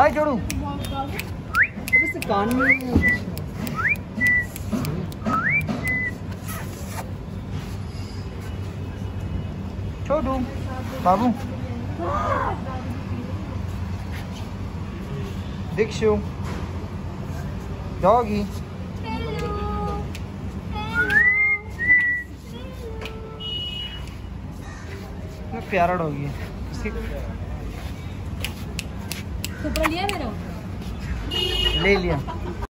हाय जोड़ू अब इससे कान में छोटू बाबू दीक्षु डॉगी प्यारा डॉगी है लिया मेरा ले लिया।